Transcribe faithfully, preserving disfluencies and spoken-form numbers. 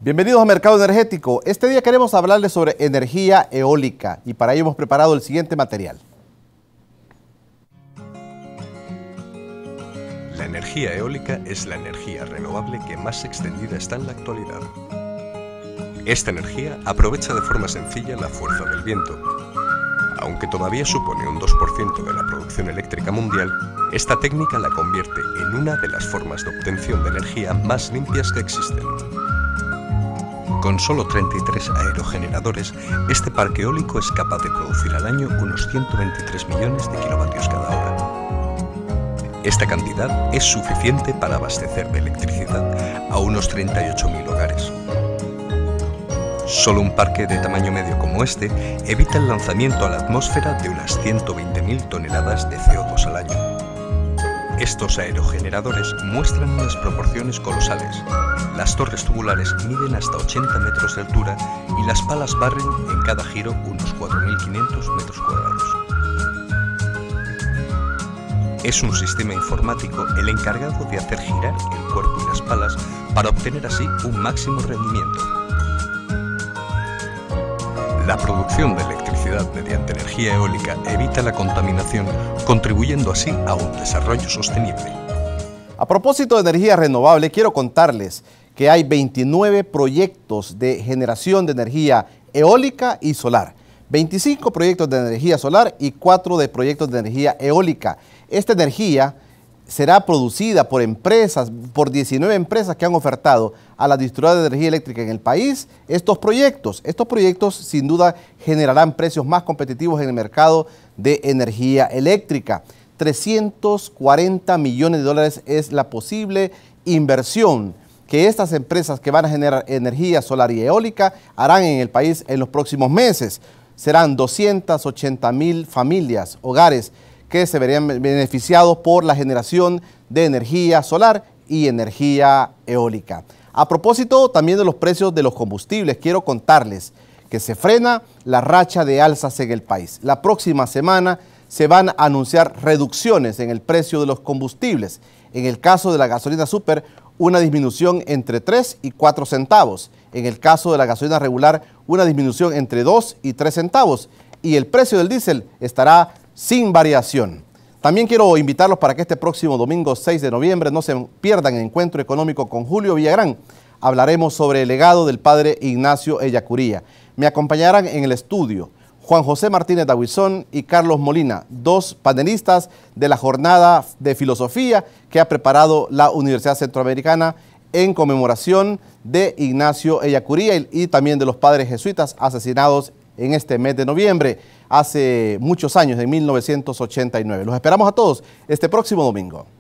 Bienvenidos a Mercado Energético. Este día queremos hablarles sobre energía eólica y para ello hemos preparado el siguiente material. La energía eólica es la energía renovable que más extendida está en la actualidad. Esta energía aprovecha de forma sencilla la fuerza del viento. Aunque todavía supone un dos por ciento de la producción eléctrica mundial, esta técnica la convierte en una de las formas de obtención de energía más limpias que existen. Con solo treinta y tres aerogeneradores, este parque eólico es capaz de producir al año unos ciento veintitrés millones de kilovatios cada hora. Esta cantidad es suficiente para abastecer de electricidad a unos treinta y ocho mil hogares. Solo un parque de tamaño medio como este evita el lanzamiento a la atmósfera de unas ciento veinte mil toneladas de C O dos al año. Estos aerogeneradores muestran unas proporciones colosales. Las torres tubulares miden hasta ochenta metros de altura y las palas barren en cada giro unos cuatro mil quinientos metros cuadrados. Es un sistema informático el encargado de hacer girar el cuerpo y las palas para obtener así un máximo rendimiento. La producción de electricidad mediante energía eólica evita la contaminación, contribuyendo así a un desarrollo sostenible. A propósito de energía renovable, quiero contarles que hay veintinueve proyectos de generación de energía eólica y solar. veinticinco proyectos de energía solar y cuatro de proyectos de energía eólica. Esta energía será producida por empresas, por diecinueve empresas que han ofertado a la distribuidora de energía eléctrica en el país estos proyectos. Estos proyectos sin duda generarán precios más competitivos en el mercado de energía eléctrica. trescientos cuarenta millones de dólares es la posible inversión que estas empresas que van a generar energía solar y eólica harán en el país en los próximos meses. Serán doscientas ochenta mil familias, hogares, que se verían beneficiados por la generación de energía solar y energía eólica. A propósito también de los precios de los combustibles, quiero contarles que se frena la racha de alzas en el país. La próxima semana se van a anunciar reducciones en el precio de los combustibles. En el caso de la gasolina super, una disminución entre tres y cuatro centavos. En el caso de la gasolina regular, una disminución entre dos y tres centavos. Y el precio del diésel estará sin variación. También quiero invitarlos para que este próximo domingo seis de noviembre no se pierdan el encuentro económico con Julio Villagrán. Hablaremos sobre el legado del padre Ignacio Ellacuría. Me acompañarán en el estudio Juan José Martínez Dahuizón y Carlos Molina, dos panelistas de la jornada de filosofía que ha preparado la Universidad Centroamericana en conmemoración de Ignacio Ellacuría y, y también de los padres jesuitas asesinados en este mes de noviembre, hace muchos años, en mil novecientos ochenta y nueve. Los esperamos a todos este próximo domingo.